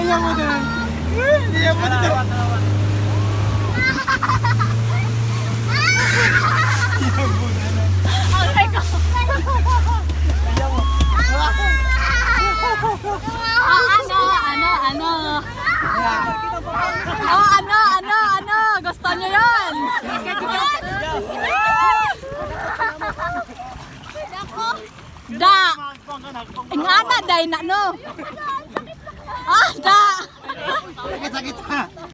Diyan mo din. Diyan mo din. Aray ko. Ano? Gusto niyo yun? Da! Ingana, day na, no?